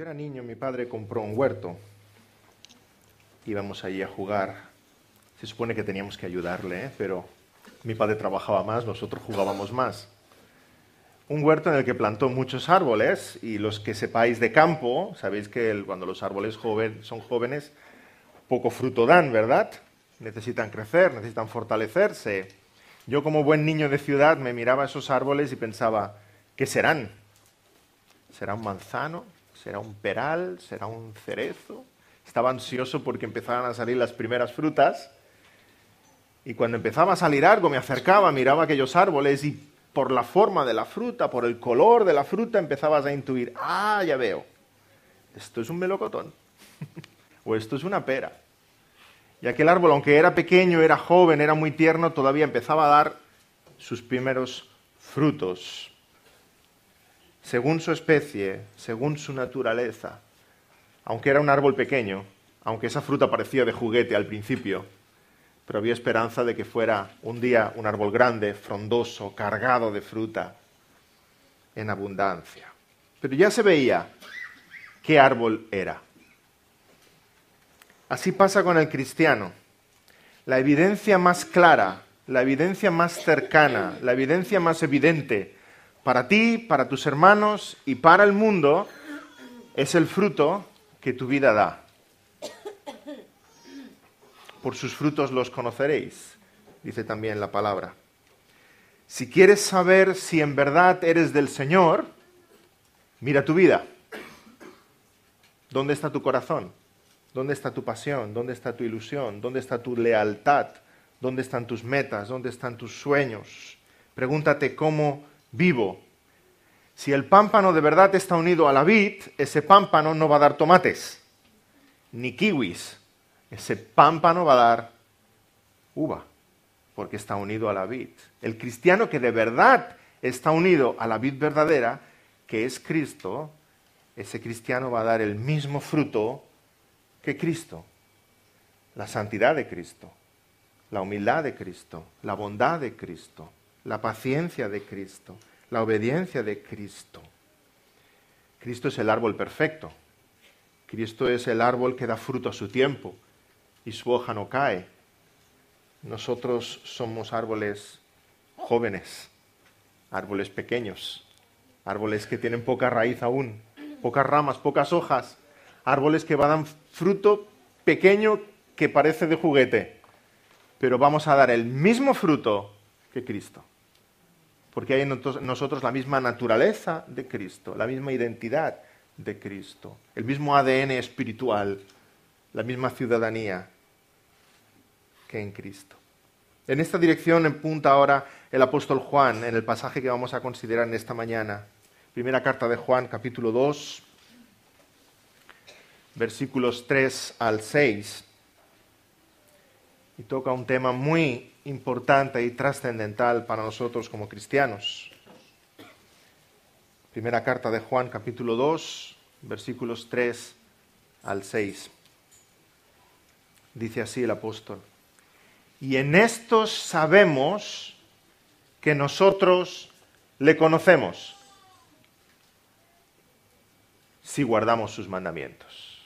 era niño, mi padre compró un huerto. Íbamos allí a jugar. Se supone que teníamos que ayudarle, pero mi padre trabajaba más, nosotros jugábamos más. Un huerto en el que plantó muchos árboles, y los que sepáis de campo, sabéis que cuando los árboles son jóvenes, poco fruto dan, ¿verdad? Necesitan crecer, necesitan fortalecerse. Yo, como buen niño de ciudad, me miraba a esos árboles y pensaba, ¿qué serán? ¿Será un manzano? ¿Será un peral? ¿Será un cerezo? Estaba ansioso porque empezaran a salir las primeras frutas, y cuando empezaba a salir algo me acercaba, miraba aquellos árboles y por la forma de la fruta, por el color de la fruta, empezabas a intuir, ya veo, esto es un melocotón, o esto es una pera. Y aquel árbol, aunque era pequeño, era joven, era muy tierno, todavía empezaba a dar sus primeros frutos, según su especie, según su naturaleza. Aunque era un árbol pequeño, aunque esa fruta parecía de juguete al principio, pero había esperanza de que fuera un día un árbol grande, frondoso, cargado de fruta, en abundancia. Pero ya se veía qué árbol era. Así pasa con el cristiano. La evidencia más clara, la evidencia más cercana, la evidencia más evidente para ti, para tus hermanos y para el mundo es el fruto que tu vida da. Por sus frutos los conoceréis, dice también la palabra. Si quieres saber si en verdad eres del Señor, mira tu vida. ¿Dónde está tu corazón? ¿Dónde está tu pasión? ¿Dónde está tu ilusión? ¿Dónde está tu lealtad? ¿Dónde están tus metas? ¿Dónde están tus sueños? Pregúntate cómo vivo. Si el pámpano de verdad está unido a la vid, ese pámpano no va a dar tomates, ni kiwis. Ese pámpano va a dar uva, porque está unido a la vid. El cristiano que de verdad está unido a la vid verdadera, que es Cristo, ese cristiano va a dar el mismo fruto que Cristo. La santidad de Cristo, la humildad de Cristo, la bondad de Cristo, la paciencia de Cristo, la obediencia de Cristo. Cristo es el árbol perfecto. Cristo es el árbol que da fruto a su tiempo y su hoja no cae. Nosotros somos árboles jóvenes, árboles pequeños, árboles que tienen poca raíz aún, pocas ramas, pocas hojas, árboles que van a dar fruto pequeño que parece de juguete, pero vamos a dar el mismo fruto que Cristo, porque hay en nosotros la misma naturaleza de Cristo, la misma identidad de Cristo, el mismo ADN espiritual, la misma ciudadanía que en Cristo. En esta dirección apunta ahora el apóstol Juan en el pasaje que vamos a considerar en esta mañana. Primera carta de Juan, capítulo 2, versículos 3 al 6. Y toca un tema muy importante y trascendental para nosotros como cristianos. Primera carta de Juan, capítulo 2, versículos 3 al 6. Dice así el apóstol: y en esto sabemos que nosotros le conocemos, si guardamos sus mandamientos.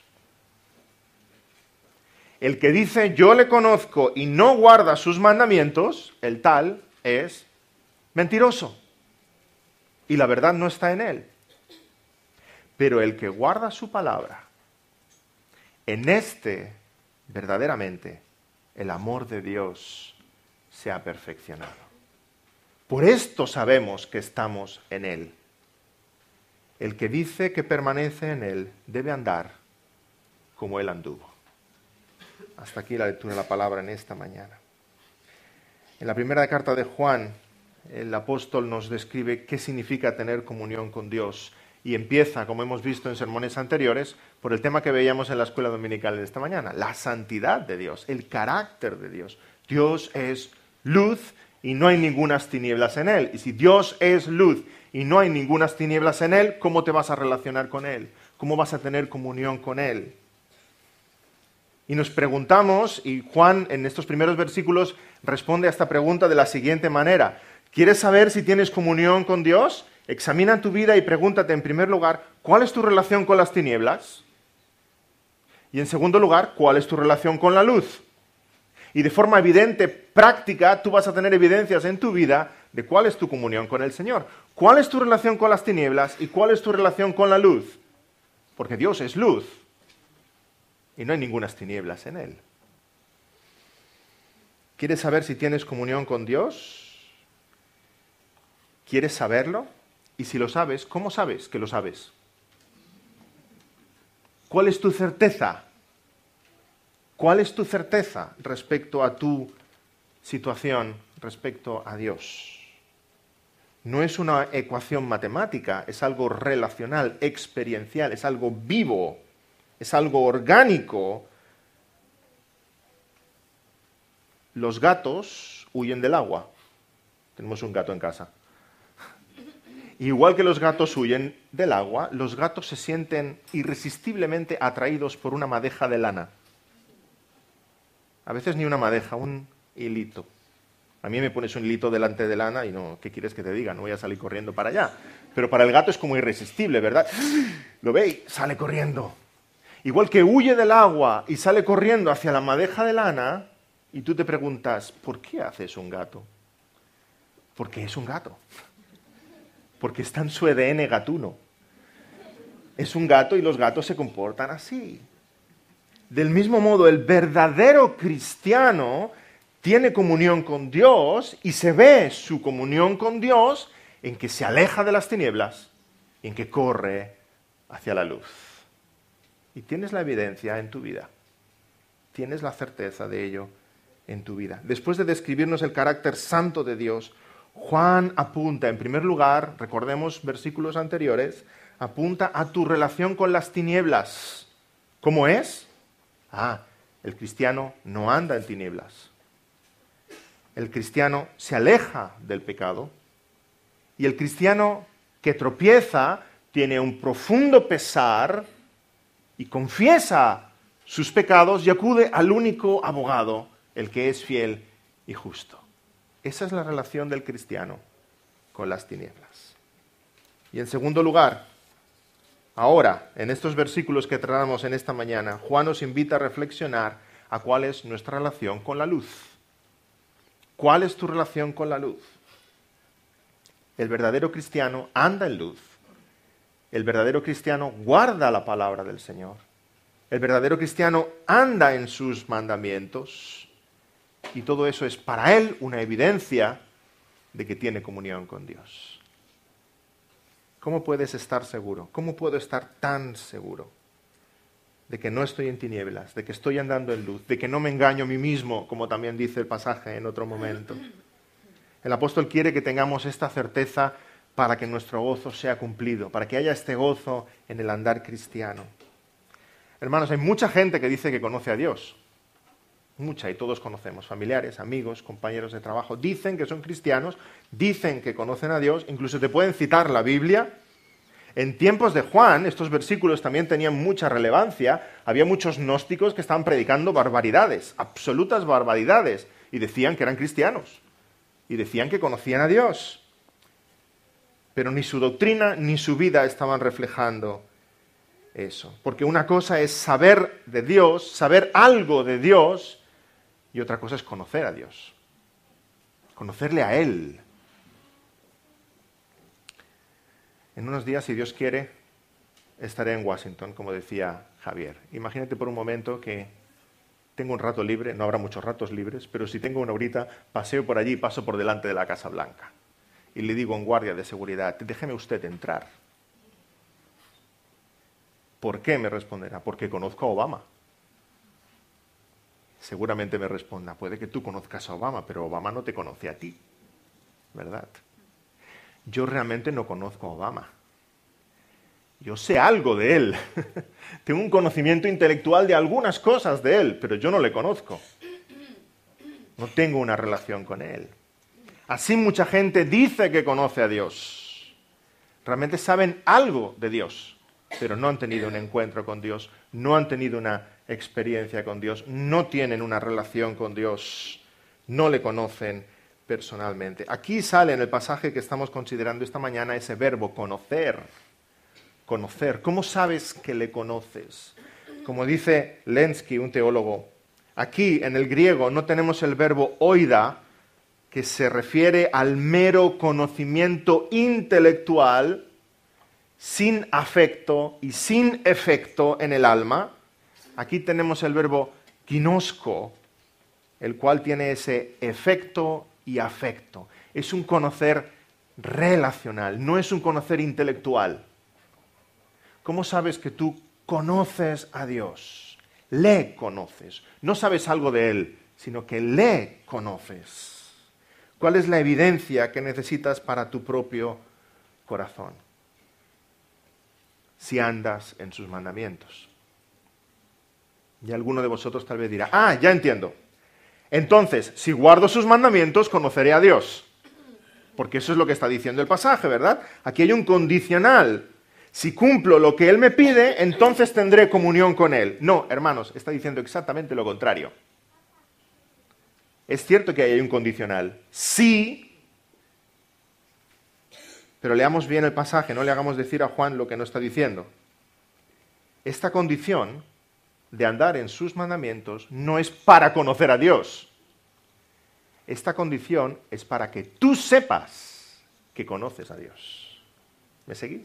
El que dice yo le conozco y no guarda sus mandamientos, el tal es mentiroso, y la verdad no está en él. Pero el que guarda su palabra, en este verdaderamente el amor de Dios se ha perfeccionado. Por esto sabemos que estamos en Él. El que dice que permanece en Él debe andar como Él anduvo. Hasta aquí la lectura de la palabra en esta mañana. En la primera carta de Juan, el apóstol nos describe qué significa tener comunión con Dios. Y empieza, como hemos visto en sermones anteriores, por el tema que veíamos en la escuela dominical de esta mañana, la santidad de Dios, el carácter de Dios. Dios es luz y no hay ningunas tinieblas en Él. Y si Dios es luz y no hay ningunas tinieblas en Él, ¿cómo te vas a relacionar con Él? ¿Cómo vas a tener comunión con Él? Y nos preguntamos, y Juan en estos primeros versículos responde a esta pregunta de la siguiente manera: ¿quieres saber si tienes comunión con Dios? Examina tu vida y pregúntate en primer lugar, ¿cuál es tu relación con las tinieblas? Y en segundo lugar, ¿cuál es tu relación con la luz? Y de forma evidente, práctica, tú vas a tener evidencias en tu vida de cuál es tu comunión con el Señor. ¿Cuál es tu relación con las tinieblas y cuál es tu relación con la luz? Porque Dios es luz y no hay ningunas tinieblas en Él. ¿Quieres saber si tienes comunión con Dios? ¿Quieres saberlo? Y si lo sabes, ¿cómo sabes que lo sabes? ¿Cuál es tu certeza? ¿Cuál es tu certeza respecto a tu situación, respecto a Dios? No es una ecuación matemática, es algo relacional, experiencial, es algo vivo, es algo orgánico. Los gatos huyen del agua. Tenemos un gato en casa. Igual que los gatos huyen del agua, los gatos se sienten irresistiblemente atraídos por una madeja de lana. A veces ni una madeja, un hilito. A mí me pones un hilito delante de lana y no, ¿qué quieres que te diga? No voy a salir corriendo para allá. Pero para el gato es como irresistible, ¿verdad? Lo ve y sale corriendo. Igual que huye del agua y sale corriendo hacia la madeja de lana, y tú te preguntas, ¿por qué hace eso un gato? Porque es un gato. Porque está en su ADN gatuno. Es un gato y los gatos se comportan así. Del mismo modo, el verdadero cristiano tiene comunión con Dios y se ve su comunión con Dios en que se aleja de las tinieblas y en que corre hacia la luz. Y tienes la evidencia en tu vida. Tienes la certeza de ello en tu vida. Después de describirnos el carácter santo de Dios, Juan apunta, en primer lugar, recordemos versículos anteriores, apunta a tu relación con las tinieblas. ¿Cómo es? El cristiano no anda en tinieblas. El cristiano se aleja del pecado y el cristiano que tropieza tiene un profundo pesar y confiesa sus pecados y acude al único abogado, el que es fiel y justo. Esa es la relación del cristiano con las tinieblas. Y en segundo lugar, ahora, en estos versículos que tratamos en esta mañana, Juan nos invita a reflexionar a cuál es nuestra relación con la luz. ¿Cuál es tu relación con la luz? El verdadero cristiano anda en luz. El verdadero cristiano guarda la palabra del Señor. El verdadero cristiano anda en sus mandamientos. Y todo eso es para él una evidencia de que tiene comunión con Dios. ¿Cómo puedes estar seguro? ¿Cómo puedo estar tan seguro de que no estoy en tinieblas, de que estoy andando en luz, de que no me engaño a mí mismo, como también dice el pasaje en otro momento? El apóstol quiere que tengamos esta certeza para que nuestro gozo sea cumplido, para que haya este gozo en el andar cristiano. Hermanos, hay mucha gente que dice que conoce a Dios. Mucha, y todos conocemos, familiares, amigos, compañeros de trabajo, dicen que son cristianos, dicen que conocen a Dios, incluso te pueden citar la Biblia. En tiempos de Juan, estos versículos también tenían mucha relevancia, había muchos gnósticos que estaban predicando barbaridades, absolutas barbaridades, y decían que eran cristianos, y decían que conocían a Dios. Pero ni su doctrina ni su vida estaban reflejando eso, porque una cosa es saber de Dios, saber algo de Dios, y otra cosa es conocer a Dios, conocerle a Él. En unos días, si Dios quiere, estaré en Washington, como decía Javier. Imagínate por un momento que tengo un rato libre, no habrá muchos ratos libres, pero si tengo una horita, paseo por allí y paso por delante de la Casa Blanca. Y le digo a un guardia de seguridad, déjeme usted entrar. ¿Por qué? Me responderá, porque conozco a Obama. Seguramente me responda, puede que tú conozcas a Obama, pero Obama no te conoce a ti, ¿verdad? Yo realmente no conozco a Obama. Yo sé algo de él. Tengo un conocimiento intelectual de algunas cosas de él, pero yo no le conozco. No tengo una relación con él. Así mucha gente dice que conoce a Dios. Realmente saben algo de Dios, pero no han tenido un encuentro con Dios, no han tenido una experiencia con Dios, no tienen una relación con Dios, no le conocen personalmente. Aquí sale en el pasaje que estamos considerando esta mañana ese verbo conocer. Conocer. ¿Cómo sabes que le conoces? Como dice Lenski, un teólogo, aquí en el griego no tenemos el verbo oida, que se refiere al mero conocimiento intelectual, sin afecto y sin efecto en el alma. Aquí tenemos el verbo ginosko, el cual tiene ese efecto y afecto. Es un conocer relacional, no es un conocer intelectual. ¿Cómo sabes que tú conoces a Dios? Le conoces. No sabes algo de Él, sino que le conoces. ¿Cuál es la evidencia que necesitas para tu propio corazón? Si andas en sus mandamientos. Y alguno de vosotros tal vez dirá, ya entiendo. Entonces, si guardo sus mandamientos, conoceré a Dios. Porque eso es lo que está diciendo el pasaje, ¿verdad? Aquí hay un condicional. Si cumplo lo que Él me pide, entonces tendré comunión con Él. No, hermanos, está diciendo exactamente lo contrario. Es cierto que hay un condicional. Sí, pero leamos bien el pasaje, no le hagamos decir a Juan lo que no está diciendo. Esta condición de andar en sus mandamientos no es para conocer a Dios. Esta condición es para que tú sepas que conoces a Dios. ¿Me seguís?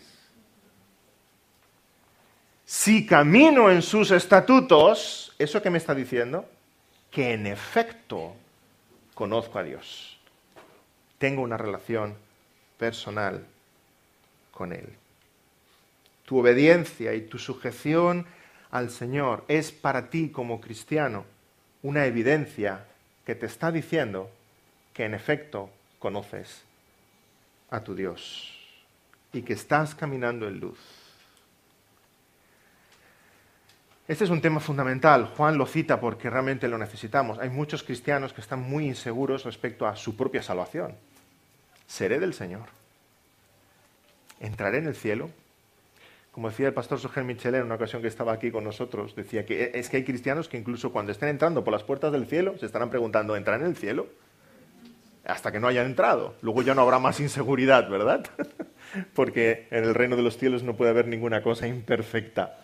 Si camino en sus estatutos, ¿eso qué me está diciendo? Que en efecto conozco a Dios. Tengo una relación personal con Él. Tu obediencia y tu sujeción al Señor es para ti como cristiano una evidencia que te está diciendo que en efecto conoces a tu Dios y que estás caminando en luz. Este es un tema fundamental. Juan lo cita porque realmente lo necesitamos. Hay muchos cristianos que están muy inseguros respecto a su propia salvación. ¿Seré del Señor? ¿Entraré en el cielo? Como decía el pastor Sogel Michelet en una ocasión que estaba aquí con nosotros, decía que es que hay cristianos que incluso cuando estén entrando por las puertas del cielo se estarán preguntando, ¿entrarán en el cielo? Hasta que no hayan entrado. Luego ya no habrá más inseguridad, ¿verdad? Porque en el reino de los cielos no puede haber ninguna cosa imperfecta.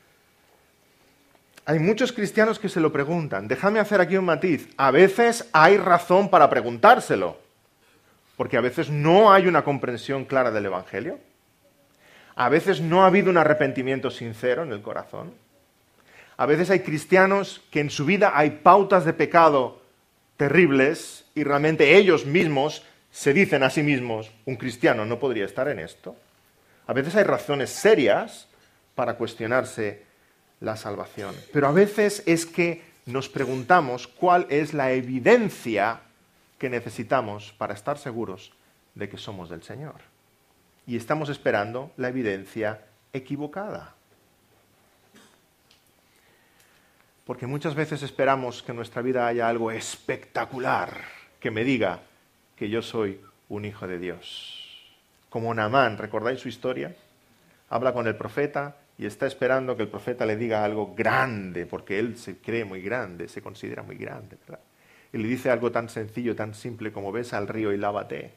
Hay muchos cristianos que se lo preguntan. Déjame hacer aquí un matiz. A veces hay razón para preguntárselo, porque a veces no hay una comprensión clara del Evangelio. A veces no ha habido un arrepentimiento sincero en el corazón. A veces hay cristianos que en su vida hay pautas de pecado terribles y realmente ellos mismos se dicen a sí mismos, un cristiano no podría estar en esto. A veces hay razones serias para cuestionarse la salvación. Pero a veces es que nos preguntamos cuál es la evidencia que necesitamos para estar seguros de que somos del Señor. Y estamos esperando la evidencia equivocada. Porque muchas veces esperamos que en nuestra vida haya algo espectacular que me diga que yo soy un hijo de Dios. Como Naamán, ¿recordáis su historia? Habla con el profeta y está esperando que el profeta le diga algo grande, porque él se cree muy grande, se considera muy grande, ¿verdad? Y le dice algo tan sencillo, tan simple como ves al río y lávate.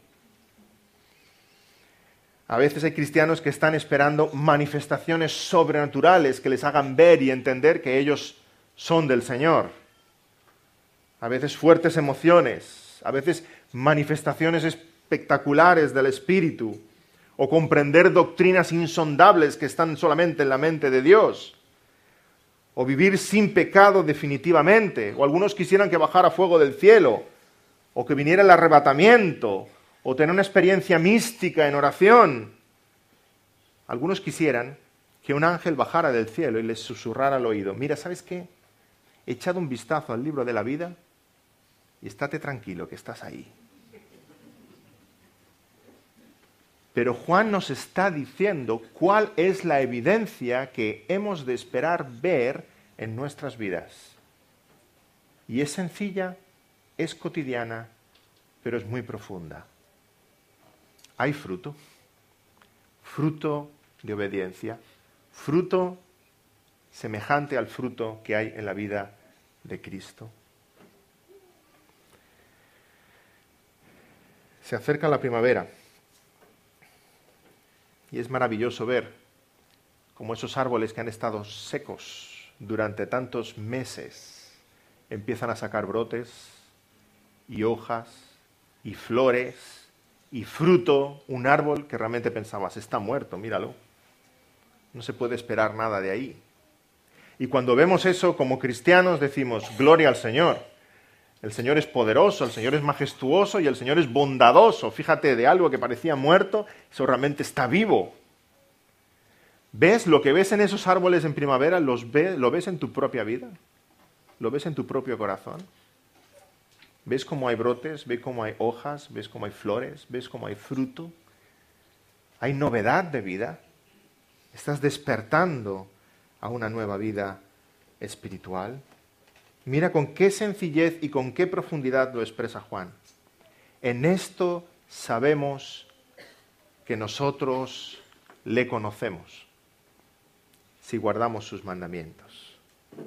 A veces hay cristianos que están esperando manifestaciones sobrenaturales que les hagan ver y entender que ellos son del Señor. A veces fuertes emociones, a veces manifestaciones espectaculares del Espíritu, o comprender doctrinas insondables que están solamente en la mente de Dios, o vivir sin pecado definitivamente, o algunos quisieran que bajara fuego del cielo, o que viniera el arrebatamiento, o tener una experiencia mística en oración. Algunos quisieran que un ángel bajara del cielo y les susurrara al oído, mira, ¿sabes qué? Echad un vistazo al libro de la vida y estate tranquilo que estás ahí. Pero Juan nos está diciendo cuál es la evidencia que hemos de esperar ver en nuestras vidas. Y es sencilla, es cotidiana, pero es muy profunda. Hay fruto, fruto de obediencia, fruto semejante al fruto que hay en la vida de Cristo. Se acerca la primavera y es maravilloso ver cómo esos árboles que han estado secos durante tantos meses empiezan a sacar brotes y hojas y flores y fruto. Un árbol que realmente pensabas, está muerto, míralo. No se puede esperar nada de ahí. Y cuando vemos eso como cristianos decimos, gloria al Señor. El Señor es poderoso, el Señor es majestuoso y el Señor es bondadoso. Fíjate, de algo que parecía muerto, eso realmente está vivo. ¿Ves lo que ves en esos árboles en primavera? ¿Lo ves en tu propia vida? ¿Lo ves en tu propio corazón? ¿Ves cómo hay brotes? ¿Ves cómo hay hojas? ¿Ves cómo hay flores? ¿Ves cómo hay fruto? ¿Hay novedad de vida? ¿Estás despertando a una nueva vida espiritual? Mira con qué sencillez y con qué profundidad lo expresa Juan. En esto sabemos que nosotros le conocemos, si guardamos sus mandamientos.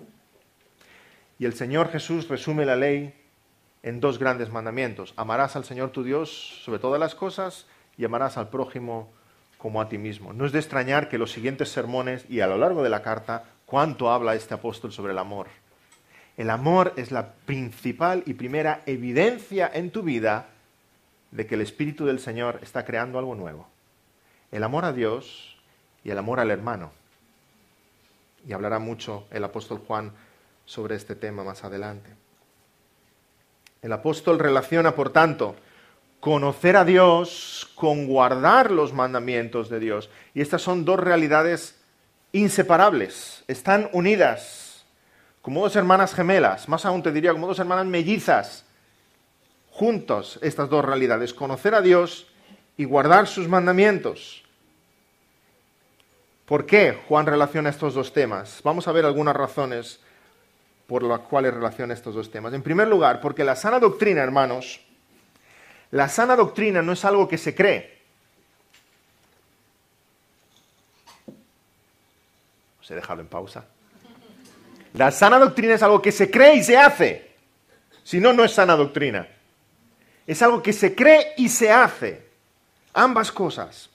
Y el Señor Jesús resume la ley en dos grandes mandamientos. Amarás al Señor tu Dios sobre todas las cosas y amarás al prójimo como a ti mismo. No es de extrañar que los siguientes sermones y a lo largo de la carta, cuánto habla este apóstol sobre el amor. El amor es la principal y primera evidencia en tu vida de que el Espíritu del Señor está creando algo nuevo. El amor a Dios y el amor al hermano. Y hablará mucho el apóstol Juan sobre este tema más adelante. El apóstol relaciona, por tanto, conocer a Dios con guardar los mandamientos de Dios. Y estas son dos realidades inseparables, están unidas, como dos hermanas gemelas, más aún te diría como dos hermanas mellizas, juntos estas dos realidades, conocer a Dios y guardar sus mandamientos. ¿Por qué Juan relaciona estos dos temas? Vamos a ver algunas razones por las cuales relaciona estos dos temas. En primer lugar, porque la sana doctrina, hermanos, la sana doctrina no es algo que se cree. Os he dejado en pausa. La sana doctrina es algo que se cree y se hace. Si no, no es sana doctrina. Es algo que se cree y se hace. Ambas cosas.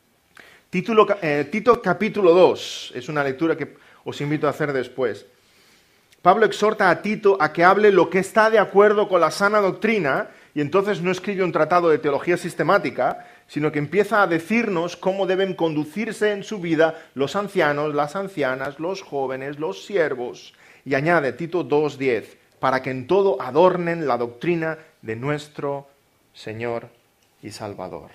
Tito capítulo 2 es una lectura que os invito a hacer después. Pablo exhorta a Tito a que hable lo que está de acuerdo con la sana doctrina, y entonces no escribe un tratado de teología sistemática, sino que empieza a decirnos cómo deben conducirse en su vida los ancianos, las ancianas, los jóvenes, los siervos, y añade Tito 2:10, para que en todo adornen la doctrina de nuestro Señor y Salvador.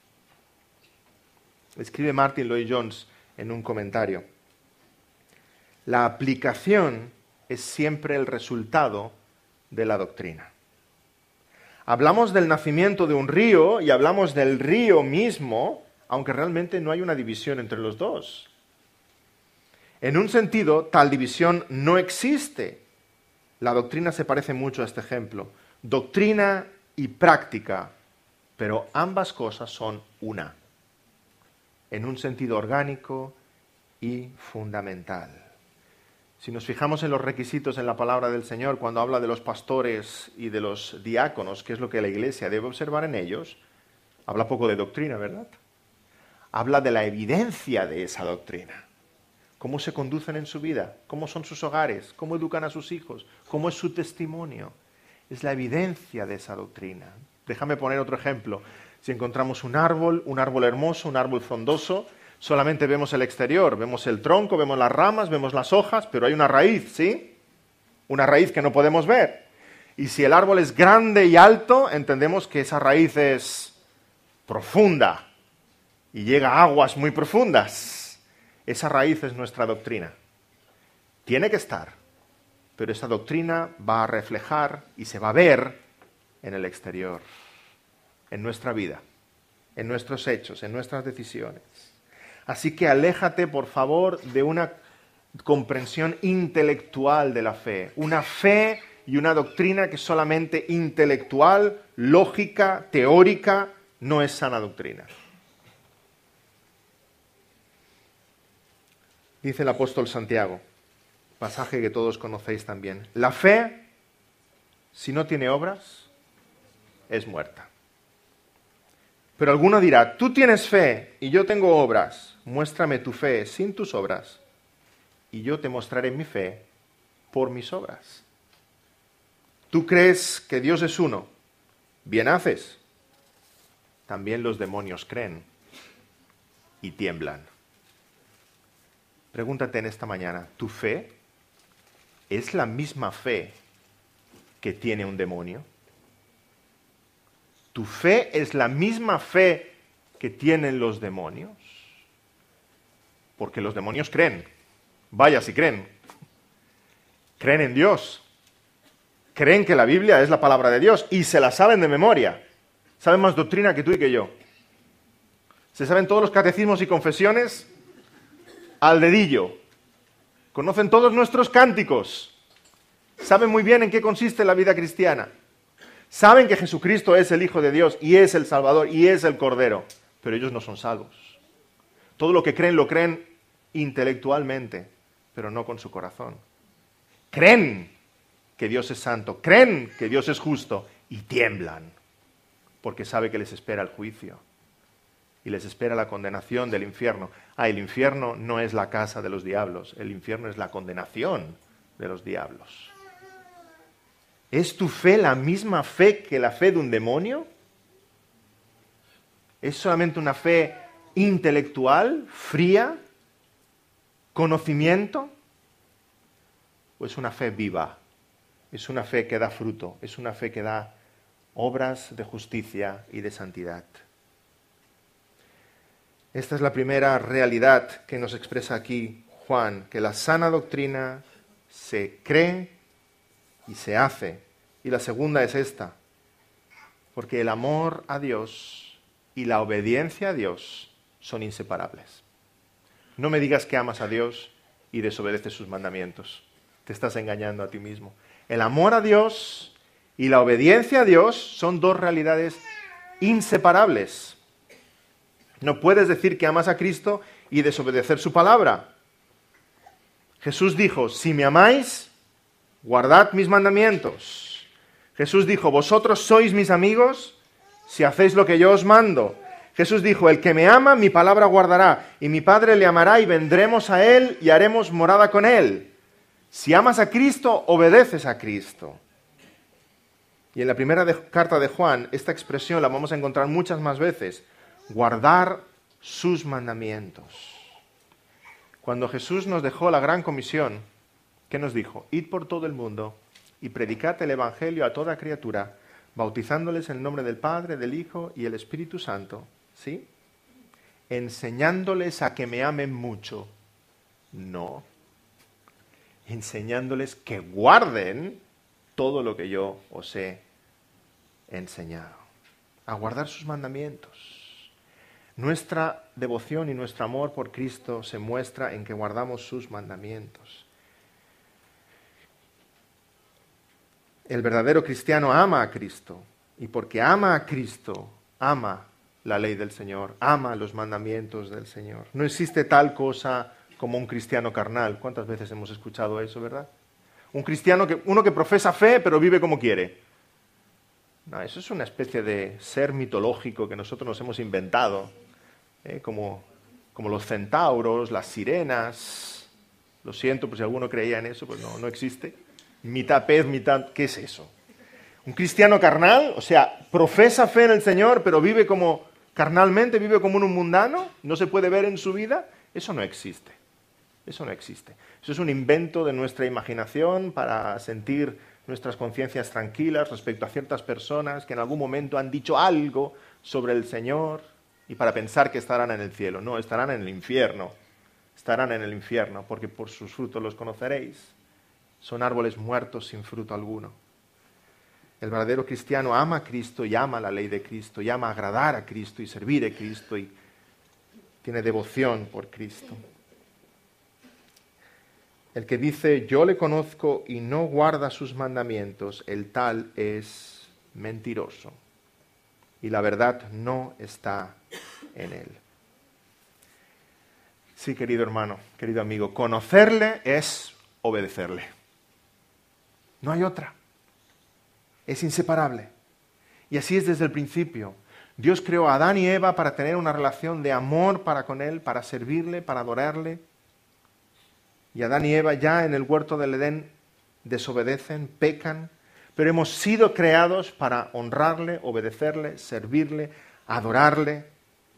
Escribe Martin Lloyd-Jones en un comentario: la aplicación es siempre el resultado de la doctrina. Hablamos del nacimiento de un río y hablamos del río mismo, aunque realmente no hay una división entre los dos. En un sentido, tal división no existe. La doctrina se parece mucho a este ejemplo. Doctrina y práctica, pero ambas cosas son una, en un sentido orgánico y fundamental. Si nos fijamos en los requisitos en la palabra del Señor, cuando habla de los pastores y de los diáconos, que es lo que la Iglesia debe observar en ellos, habla poco de doctrina, ¿verdad? Habla de la evidencia de esa doctrina. Cómo se conducen en su vida, cómo son sus hogares, cómo educan a sus hijos, cómo es su testimonio. Es la evidencia de esa doctrina. Déjame poner otro ejemplo. Si encontramos un árbol hermoso, un árbol frondoso, solamente vemos el exterior, vemos el tronco, vemos las ramas, vemos las hojas, pero hay una raíz, ¿sí? Una raíz que no podemos ver. Y si el árbol es grande y alto, entendemos que esa raíz es profunda y llega a aguas muy profundas. Esa raíz es nuestra doctrina. Tiene que estar, pero esa doctrina va a reflejar y se va a ver en el exterior, en nuestra vida, en nuestros hechos, en nuestras decisiones. Así que aléjate, por favor, de una comprensión intelectual de la fe. Una fe y una doctrina que es solamente intelectual, lógica, teórica, no es sana doctrina. Dice el apóstol Santiago, pasaje que todos conocéis también: la fe, si no tiene obras, es muerta. Pero alguno dirá, tú tienes fe y yo tengo obras. Muéstrame tu fe sin tus obras y yo te mostraré mi fe por mis obras. Tú crees que Dios es uno. Bien haces. También los demonios creen y tiemblan. Pregúntate en esta mañana, ¿tu fe es la misma fe que tiene un demonio? ¿Tu fe es la misma fe que tienen los demonios? Porque los demonios creen. Vaya si creen. Creen en Dios. Creen que la Biblia es la palabra de Dios y se la saben de memoria. Saben más doctrina que tú y que yo. Se saben todos los catecismos y confesiones al dedillo. Conocen todos nuestros cánticos. Saben muy bien en qué consiste la vida cristiana. Saben que Jesucristo es el Hijo de Dios y es el Salvador y es el Cordero. Pero ellos no son salvos. Todo lo que creen lo creen intelectualmente, pero no con su corazón. Creen que Dios es santo, creen que Dios es justo y tiemblan, porque sabe que les espera el juicio y les espera la condenación del infierno. El infierno no es la casa de los diablos, el infierno es la condenación de los diablos. ¿Es tu fe la misma fe que la fe de un demonio? ¿Es solamente una fe intelectual, fría, conocimiento? ¿O es una fe viva? Es una fe que da fruto, es una fe que da obras de justicia y de santidad. Esta es la primera realidad que nos expresa aquí Juan, que la sana doctrina se cree y se hace. Y la segunda es esta, porque el amor a Dios y la obediencia a Dios son inseparables. No me digas que amas a Dios y desobedeces sus mandamientos. Te estás engañando a ti mismo. El amor a Dios y la obediencia a Dios son dos realidades inseparables. No puedes decir que amas a Cristo y desobedecer su palabra. Jesús dijo, si me amáis, guardad mis mandamientos. Jesús dijo, vosotros sois mis amigos si hacéis lo que yo os mando. Jesús dijo, el que me ama, mi palabra guardará, y mi Padre le amará, y vendremos a él y haremos morada con él. Si amas a Cristo, obedeces a Cristo. Y en la primera carta de Juan, esta expresión la vamos a encontrar muchas más veces. Guardar sus mandamientos. Cuando Jesús nos dejó la gran comisión, ¿qué nos dijo? Id por todo el mundo y predicad el Evangelio a toda criatura, bautizándoles en el nombre del Padre, del Hijo y el Espíritu Santo, ¿sí? Enseñándoles a que me amen mucho. No. Enseñándoles que guarden todo lo que yo os he enseñado. A guardar sus mandamientos. Nuestra devoción y nuestro amor por Cristo se muestra en que guardamos sus mandamientos. El verdadero cristiano ama a Cristo, y porque ama a Cristo, ama la ley del Señor, ama los mandamientos del Señor. No existe tal cosa como un cristiano carnal. ¿Cuántas veces hemos escuchado eso, verdad? Un cristiano, uno que profesa fe, pero vive como quiere. No, eso es una especie de ser mitológico que nosotros nos hemos inventado, como los centauros, las sirenas. Lo siento, pues si alguno creía en eso, pues no existe. Mitad pez, mitad... ¿Qué es eso? Un cristiano carnal, o sea, profesa fe en el Señor, pero vive como carnalmente, vive como un mundano, no se puede ver en su vida. Eso no existe. Eso no existe. Eso es un invento de nuestra imaginación para sentir nuestras conciencias tranquilas respecto a ciertas personas que en algún momento han dicho algo sobre el Señor y para pensar que estarán en el cielo. No, estarán en el infierno. Estarán en el infierno, porque por sus frutos los conoceréis. Son árboles muertos sin fruto alguno. El verdadero cristiano ama a Cristo y ama la ley de Cristo, y ama agradar a Cristo y servir a Cristo y tiene devoción por Cristo. El que dice, yo le conozco y no guarda sus mandamientos, el tal es mentiroso. Y la verdad no está en él. Sí, querido hermano, querido amigo, conocerle es obedecerle. No hay otra. Es inseparable. Y así es desde el principio. Dios creó a Adán y Eva para tener una relación de amor para con Él, para servirle, para adorarle. Y Adán y Eva ya en el huerto del Edén desobedecen, pecan, pero hemos sido creados para honrarle, obedecerle, servirle, adorarle.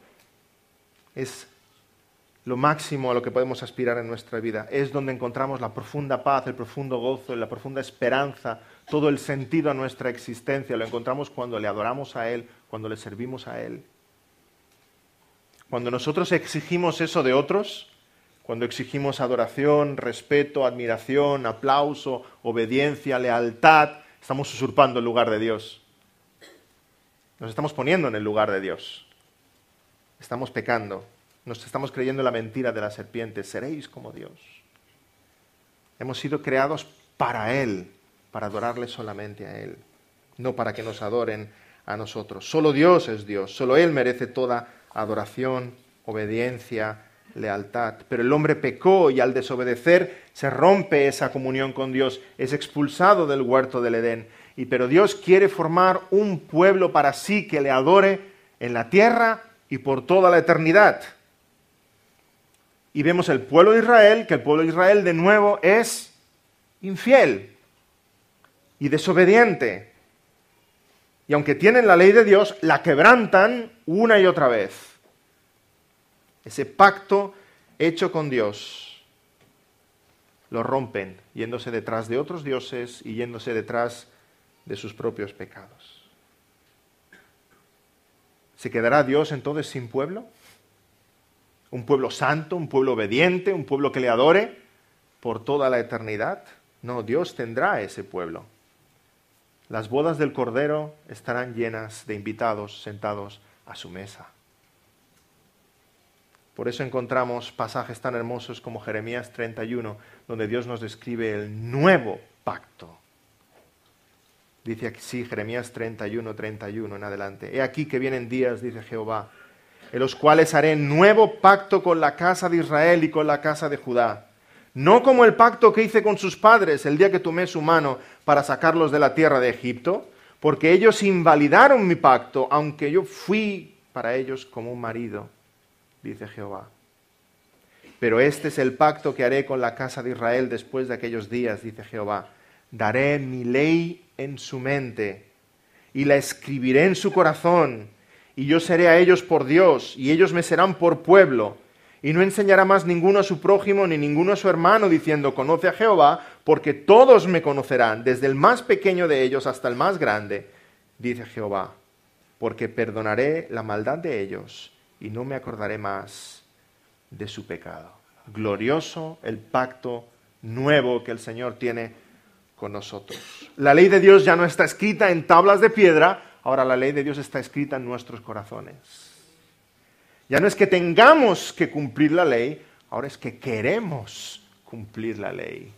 Es lo máximo a lo que podemos aspirar en nuestra vida. Es donde encontramos la profunda paz, el profundo gozo, la profunda esperanza, todo el sentido a nuestra existencia. Lo encontramos cuando le adoramos a Él, cuando le servimos a Él. Cuando nosotros exigimos eso de otros, cuando exigimos adoración, respeto, admiración, aplauso, obediencia, lealtad, estamos usurpando el lugar de Dios. Nos estamos poniendo en el lugar de Dios. Estamos pecando. Nos estamos creyendo la mentira de la serpiente. Seréis como Dios. Hemos sido creados para Él, para adorarle solamente a Él, no para que nos adoren a nosotros. Solo Dios es Dios. Solo Él merece toda adoración, obediencia, lealtad. Pero el hombre pecó y al desobedecer se rompe esa comunión con Dios, es expulsado del huerto del Edén. Pero Dios quiere formar un pueblo para sí que le adore en la tierra y por toda la eternidad. Y vemos el pueblo de Israel, que el pueblo de Israel de nuevo es infiel y desobediente. Y aunque tienen la ley de Dios, la quebrantan una y otra vez. Ese pacto hecho con Dios lo rompen, yéndose detrás de otros dioses y yéndose detrás de sus propios pecados. ¿Se quedará Dios entonces sin pueblo? ¿Un pueblo santo, un pueblo obediente, un pueblo que le adore por toda la eternidad? No, Dios tendrá ese pueblo. Las bodas del Cordero estarán llenas de invitados sentados a su mesa. Por eso encontramos pasajes tan hermosos como Jeremías 31, donde Dios nos describe el nuevo pacto. Dice así Jeremías 31, 31 en adelante. He aquí que vienen días, dice Jehová, en los cuales haré nuevo pacto con la casa de Israel y con la casa de Judá. No como el pacto que hice con sus padres el día que tomé su mano para sacarlos de la tierra de Egipto, porque ellos invalidaron mi pacto, aunque yo fui para ellos como un marido, dice Jehová. Pero este es el pacto que haré con la casa de Israel después de aquellos días, dice Jehová. Daré mi ley en su mente y la escribiré en su corazón, y yo seré a ellos por Dios, y ellos me serán por pueblo. Y no enseñará más ninguno a su prójimo ni ninguno a su hermano, diciendo, conoce a Jehová, porque todos me conocerán, desde el más pequeño de ellos hasta el más grande, dice Jehová, porque perdonaré la maldad de ellos y no me acordaré más de su pecado. Glorioso el pacto nuevo que el Señor tiene con nosotros. La ley de Dios ya no está escrita en tablas de piedra, ahora la ley de Dios está escrita en nuestros corazones. Ya no es que tengamos que cumplir la ley, ahora es que queremos cumplir la ley.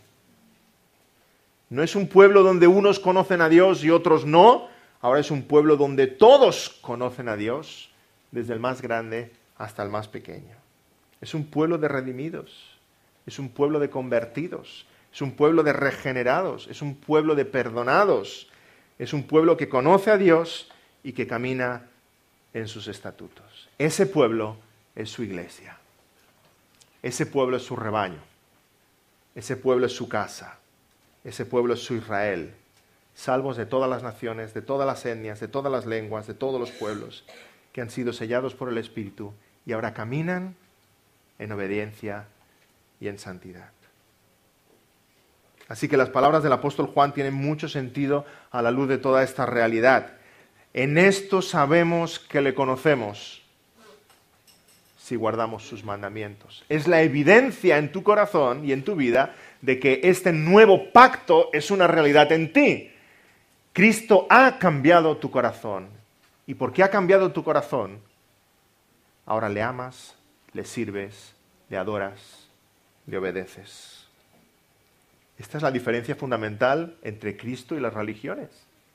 No es un pueblo donde unos conocen a Dios y otros no, ahora es un pueblo donde todos conocen a Dios, desde el más grande hasta el más pequeño. Es un pueblo de redimidos, es un pueblo de convertidos, es un pueblo de regenerados, es un pueblo de perdonados, es un pueblo que conoce a Dios y que camina en sus estatutos. Ese pueblo es su iglesia. Ese pueblo es su rebaño. Ese pueblo es su casa. Ese pueblo es su Israel. Salvos de todas las naciones, de todas las etnias, de todas las lenguas, de todos los pueblos, que han sido sellados por el Espíritu y ahora caminan en obediencia y en santidad. Así que las palabras del apóstol Juan tienen mucho sentido a la luz de toda esta realidad. En esto sabemos que le conocemos, si guardamos sus mandamientos. Es la evidencia en tu corazón y en tu vida de que este nuevo pacto es una realidad en ti. Cristo ha cambiado tu corazón. ¿Y por qué ha cambiado tu corazón? Ahora le amas, le sirves, le adoras, le obedeces. Esta es la diferencia fundamental entre Cristo y las religiones.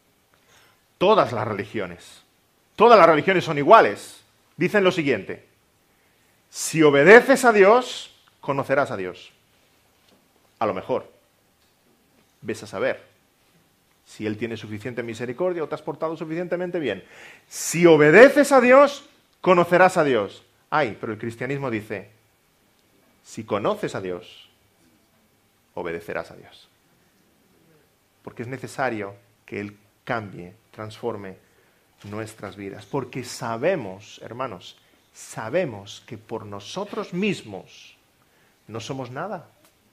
Todas las religiones son iguales. Dicen lo siguiente: si obedeces a Dios, conocerás a Dios. A lo mejor. Ves a saber. Si Él tiene suficiente misericordia o te has portado suficientemente bien. Si obedeces a Dios, conocerás a Dios. Ay, pero el cristianismo dice, si conoces a Dios, obedecerás a Dios. Porque es necesario que Él cambie, transforme nuestras vidas. Porque sabemos, hermanos, sabemos que por nosotros mismos no somos nada.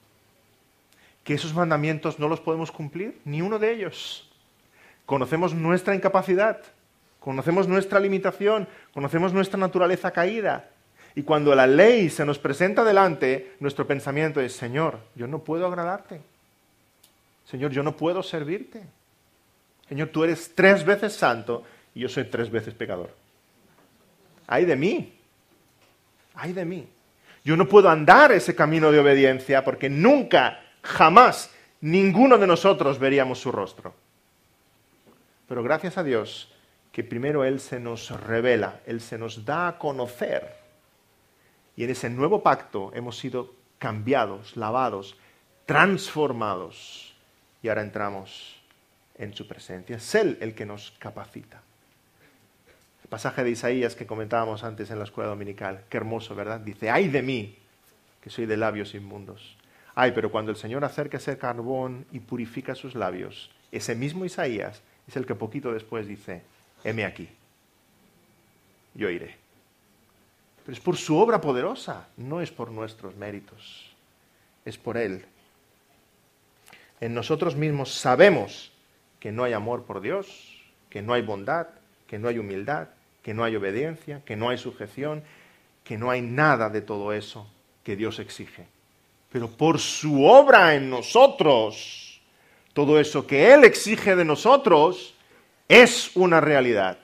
Que esos mandamientos no los podemos cumplir, ni uno de ellos. Conocemos nuestra incapacidad, conocemos nuestra limitación, conocemos nuestra naturaleza caída. Y cuando la ley se nos presenta delante, nuestro pensamiento es, Señor, yo no puedo agradarte. Señor, yo no puedo servirte. Señor, tú eres 3 veces santo y yo soy 3 veces pecador. ¡Ay de mí! ¡Ay de mí! Yo no puedo andar ese camino de obediencia porque nunca, jamás, ninguno de nosotros veríamos su rostro. Pero gracias a Dios que primero Él se nos revela, Él se nos da a conocer. Y en ese nuevo pacto hemos sido cambiados, lavados, transformados. Y ahora entramos en su presencia. Es Él el que nos capacita. El pasaje de Isaías que comentábamos antes en la escuela dominical, qué hermoso, ¿verdad? Dice, ¡ay de mí, que soy de labios inmundos! Ay, pero cuando el Señor acerca ese carbón y purifica sus labios, ese mismo Isaías es el que poquito después dice, heme aquí, yo iré. Pero es por su obra poderosa, no es por nuestros méritos, es por Él. En nosotros mismos sabemos que no hay amor por Dios, que no hay bondad, que no hay humildad, que no hay obediencia, que no hay sujeción, que no hay nada de todo eso que Dios exige. Pero por su obra en nosotros, todo eso que Él exige de nosotros es una realidad.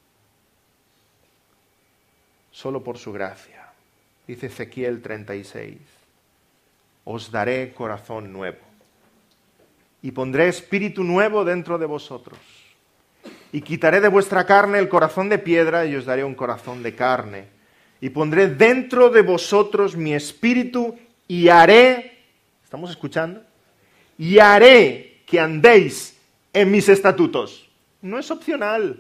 Solo por su gracia. Dice Ezequiel 36, os daré corazón nuevo y pondré espíritu nuevo dentro de vosotros. Y quitaré de vuestra carne el corazón de piedra y os daré un corazón de carne. Y pondré dentro de vosotros mi espíritu y haré, ¿estamos escuchando? Y haré que andéis en mis estatutos. No es opcional.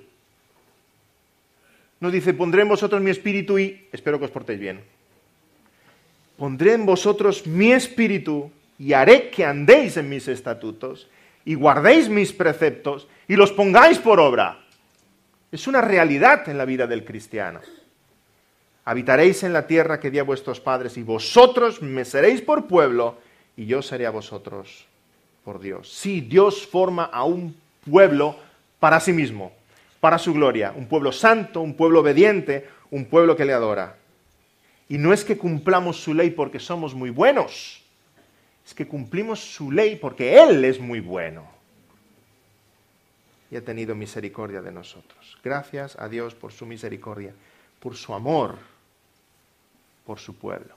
No dice, pondré en vosotros mi espíritu y espero que os portéis bien. Pondré en vosotros mi espíritu y haré que andéis en mis estatutos y guardéis mis preceptos y los pongáis por obra. Es una realidad en la vida del cristiano. Habitaréis en la tierra que di a vuestros padres y vosotros me seréis por pueblo y yo seré a vosotros por Dios. Sí, Dios forma a un pueblo para sí mismo, para su gloria. Un pueblo santo, un pueblo obediente, un pueblo que le adora. Y no es que cumplamos su ley porque somos muy buenos, es que cumplimos su ley porque Él es muy bueno. Y ha tenido misericordia de nosotros. Gracias a Dios por su misericordia, por su amor, por su pueblo.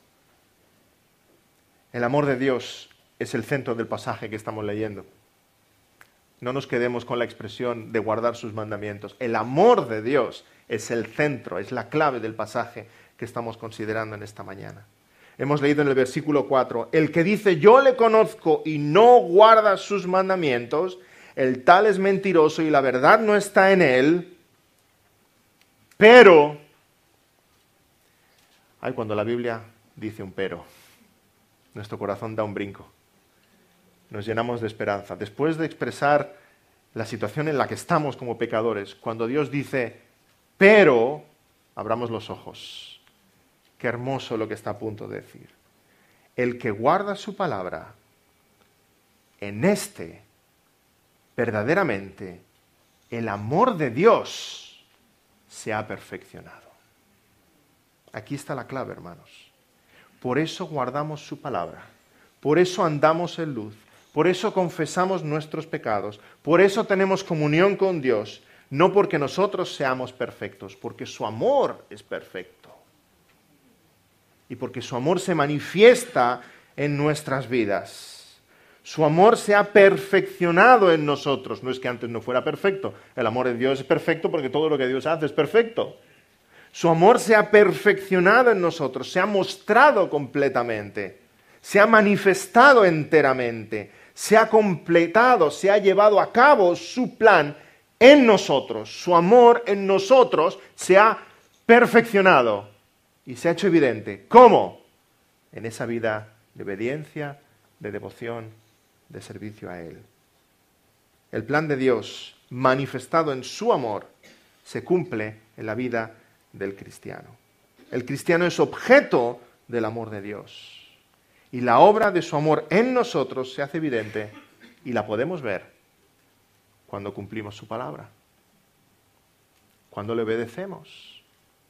El amor de Dios es el centro del pasaje que estamos leyendo. No nos quedemos con la expresión de guardar sus mandamientos. El amor de Dios es el centro, es la clave del pasaje que estamos considerando en esta mañana. Hemos leído en el versículo 4, el que dice yo le conozco y no guarda sus mandamientos, el tal es mentiroso y la verdad no está en él, pero... Ay, cuando la Biblia dice un pero, nuestro corazón da un brinco. Nos llenamos de esperanza. Después de expresar la situación en la que estamos como pecadores, cuando Dios dice, pero, abramos los ojos. Qué hermoso lo que está a punto de decir. El que guarda su palabra, en este, verdaderamente, el amor de Dios se ha perfeccionado. Aquí está la clave, hermanos. Por eso guardamos su palabra. Por eso andamos en luz. Por eso confesamos nuestros pecados. Por eso tenemos comunión con Dios. No porque nosotros seamos perfectos, porque su amor es perfecto. Y porque su amor se manifiesta en nuestras vidas. Su amor se ha perfeccionado en nosotros. No es que antes no fuera perfecto. El amor de Dios es perfecto porque todo lo que Dios hace es perfecto. Su amor se ha perfeccionado en nosotros, se ha mostrado completamente, se ha manifestado enteramente, se ha completado, se ha llevado a cabo su plan en nosotros. Su amor en nosotros se ha perfeccionado y se ha hecho evidente. ¿Cómo? En esa vida de obediencia, de devoción, de servicio a Él. El plan de Dios manifestado en su amor se cumple en la vida del cristiano. El cristiano es objeto del amor de Dios. Y la obra de su amor en nosotros se hace evidente y la podemos ver cuando cumplimos su palabra, cuando le obedecemos.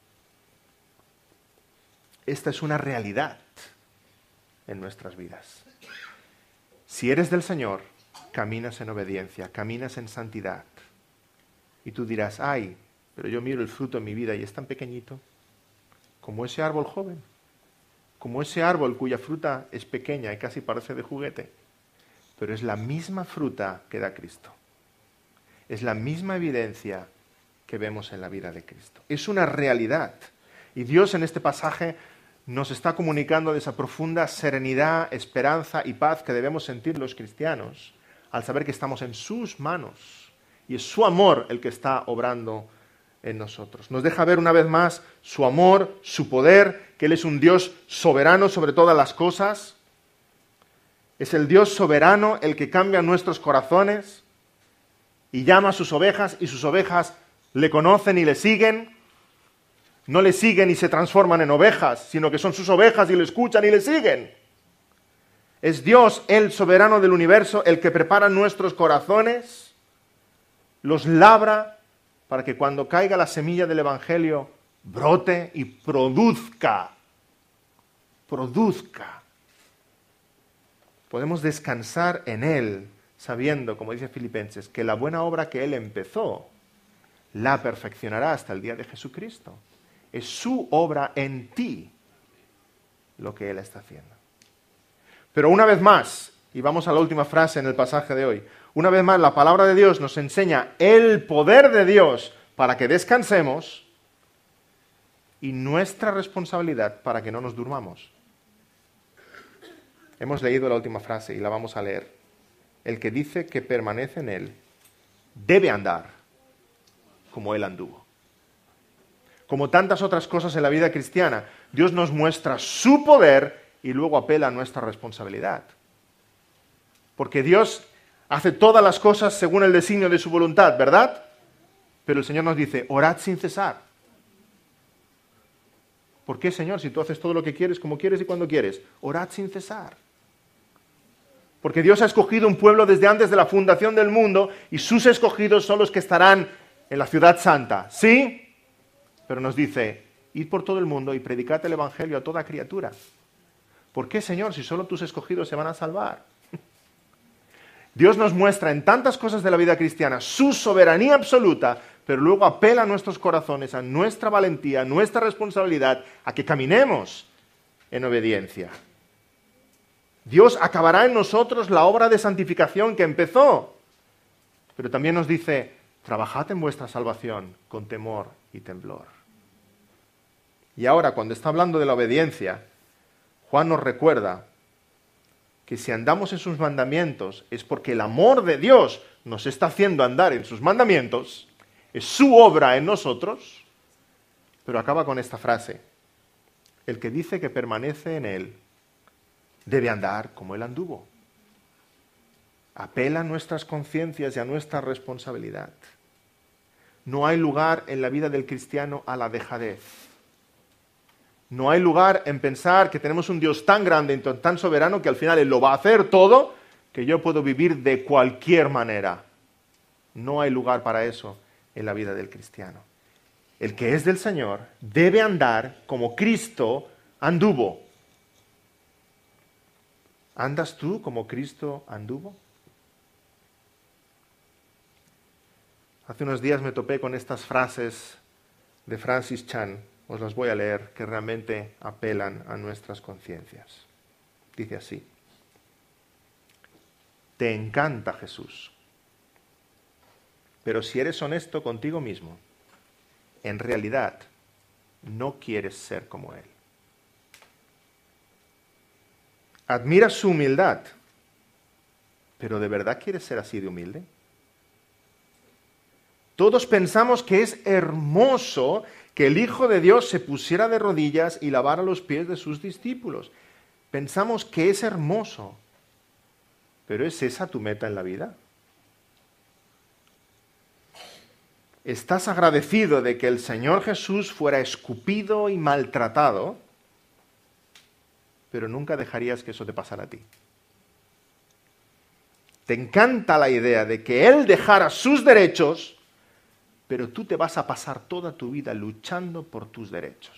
Esta es una realidad en nuestras vidas. Si eres del Señor, caminas en obediencia, caminas en santidad. Y tú dirás, ay, pero yo miro el fruto en mi vida y es tan pequeñito, como ese árbol joven, como ese árbol cuya fruta es pequeña y casi parece de juguete, pero es la misma fruta que da Cristo. Es la misma evidencia que vemos en la vida de Cristo. Es una realidad. Y Dios en este pasaje nos está comunicando de esa profunda serenidad, esperanza y paz que debemos sentir los cristianos al saber que estamos en sus manos y es su amor el que está obrando en nosotros. Nos deja ver una vez más su amor, su poder, que Él es un Dios soberano sobre todas las cosas. Es el Dios soberano el que cambia nuestros corazones y llama a sus ovejas y sus ovejas le conocen y le siguen. No le siguen y se transforman en ovejas, sino que son sus ovejas y le escuchan y le siguen. Es Dios, el soberano del universo, el que prepara nuestros corazones, los labra para que cuando caiga la semilla del Evangelio brote y produzca. Podemos descansar en Él, sabiendo, como dice Filipenses, que la buena obra que Él empezó, la perfeccionará hasta el día de Jesucristo. Es su obra en ti lo que Él está haciendo. Pero una vez más, y vamos a la última frase en el pasaje de hoy, una vez más la palabra de Dios nos enseña el poder de Dios para que descansemos y nuestra responsabilidad para que no nos durmamos. Hemos leído la última frase y la vamos a leer. El que dice que permanece en Él debe andar como Él anduvo. Como tantas otras cosas en la vida cristiana, Dios nos muestra su poder y luego apela a nuestra responsabilidad. Porque Dios hace todas las cosas según el designio de su voluntad, ¿verdad? Pero el Señor nos dice, orad sin cesar. ¿Por qué, Señor? Si tú haces todo lo que quieres, como quieres y cuando quieres. Orad sin cesar. Porque Dios ha escogido un pueblo desde antes de la fundación del mundo y sus escogidos son los que estarán en la ciudad santa. ¿Sí? Pero nos dice, id por todo el mundo y predicad el Evangelio a toda criatura. ¿Por qué, Señor, si solo tus escogidos se van a salvar? Dios nos muestra en tantas cosas de la vida cristiana su soberanía absoluta, pero luego apela a nuestros corazones, a nuestra valentía, a nuestra responsabilidad, a que caminemos en obediencia. Dios acabará en nosotros la obra de santificación que empezó, pero también nos dice, trabajad en vuestra salvación con temor y temblor. Y ahora, cuando está hablando de la obediencia, Juan nos recuerda que si andamos en sus mandamientos es porque el amor de Dios nos está haciendo andar en sus mandamientos, es su obra en nosotros, pero acaba con esta frase, el que dice que permanece en Él debe andar como Él anduvo. Apela a nuestras conciencias y a nuestra responsabilidad. No hay lugar en la vida del cristiano a la dejadez. No hay lugar en pensar que tenemos un Dios tan grande y tan soberano que al final Él lo va a hacer todo, que yo puedo vivir de cualquier manera. No hay lugar para eso en la vida del cristiano. El que es del Señor debe andar como Cristo anduvo. ¿Andas tú como Cristo anduvo? Hace unos días me topé con estas frases de Francis Chan, os las voy a leer, que realmente apelan a nuestras conciencias. Dice así, te encanta Jesús, pero si eres honesto contigo mismo, en realidad no quieres ser como Él. Admiras su humildad, ¿Pero de verdad quieres ser así de humilde? Todos pensamos que es hermoso que el Hijo de Dios se pusiera de rodillas y lavara los pies de sus discípulos. Pensamos que es hermoso. ¿Pero es esa tu meta en la vida? ¿Estás agradecido de que el Señor Jesús fuera escupido y maltratado, pero nunca dejarías que eso te pasara a ti? Te encanta la idea de que Él dejara sus derechos, pero tú te vas a pasar toda tu vida luchando por tus derechos.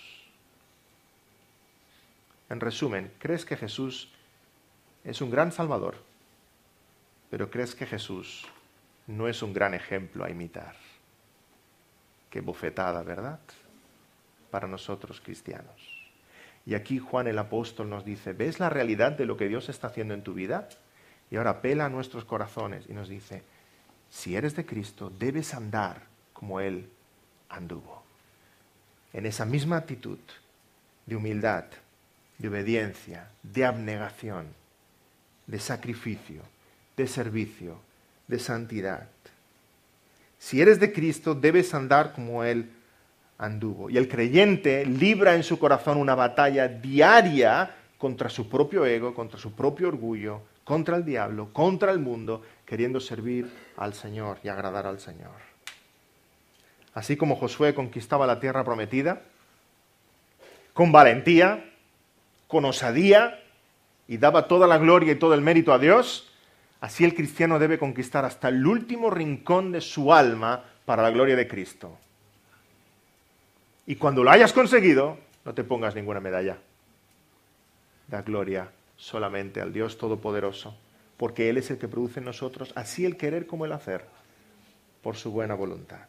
En resumen, ¿crees que Jesús es un gran Salvador? Pero ¿crees que Jesús no es un gran ejemplo a imitar? Qué bofetada, ¿verdad? Para nosotros cristianos. Y aquí Juan el apóstol nos dice, ¿ves la realidad de lo que Dios está haciendo en tu vida? Y ahora apela a nuestros corazones y nos dice, si eres de Cristo, debes andar como Él anduvo. En esa misma actitud de humildad, de obediencia, de abnegación, de sacrificio, de servicio, de santidad. Si eres de Cristo, debes andar como Él anduvo. Y el creyente libra en su corazón una batalla diaria contra su propio ego, contra su propio orgullo, contra el diablo, contra el mundo, queriendo servir al Señor y agradar al Señor. Así como Josué conquistaba la tierra prometida, con valentía, con osadía, y daba toda la gloria y todo el mérito a Dios, así el cristiano debe conquistar hasta el último rincón de su alma para la gloria de Cristo. Y cuando lo hayas conseguido, no te pongas ninguna medalla. Da gloria solamente al Dios Todopoderoso, porque Él es el que produce en nosotros así el querer como el hacer, por su buena voluntad.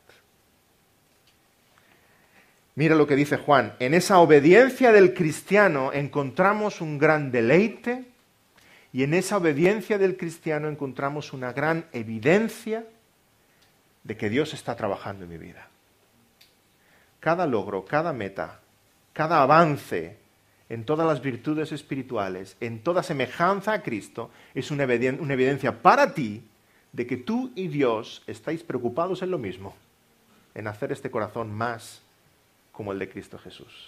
Mira lo que dice Juan, en esa obediencia del cristiano encontramos un gran deleite y en esa obediencia del cristiano encontramos una gran evidencia de que Dios está trabajando en mi vida. Cada logro, cada meta, cada avance en todas las virtudes espirituales, en toda semejanza a Cristo, es una evidencia para ti de que tú y Dios estáis preocupados en lo mismo, en hacer este corazón más como el de Cristo Jesús.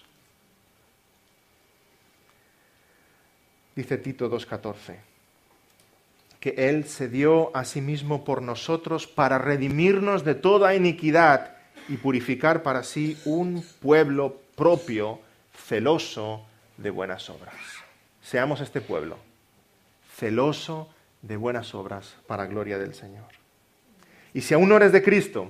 Dice Tito 2:14, que Él se dio a sí mismo por nosotros para redimirnos de toda iniquidad y purificar para sí un pueblo propio, celoso de buenas obras. Seamos este pueblo, celoso de buenas obras para gloria del Señor. Y si aún no eres de Cristo,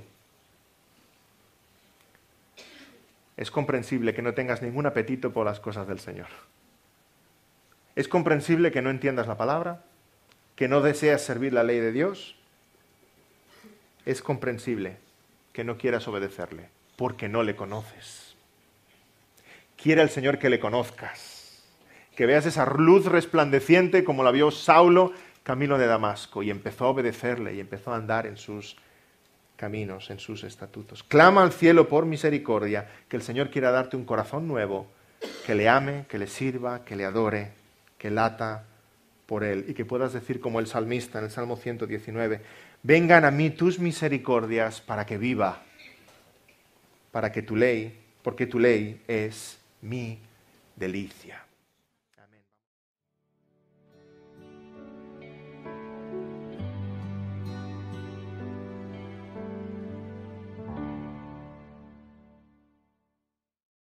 es comprensible que no tengas ningún apetito por las cosas del Señor. Es comprensible que no entiendas la palabra, que no deseas servir la ley de Dios. Es comprensible que no quieras obedecerle, porque no le conoces. Quiere el Señor que le conozcas, que veas esa luz resplandeciente como la vio Saulo camino de Damasco, y empezó a obedecerle y empezó a andar en sus caminos, en sus estatutos. Clama al cielo por misericordia, que el Señor quiera darte un corazón nuevo, que le ame, que le sirva, que le adore, que lata por Él, y que puedas decir como el salmista en el Salmo 119, vengan a mí tus misericordias para que viva, para que tu ley, porque tu ley es mi delicia.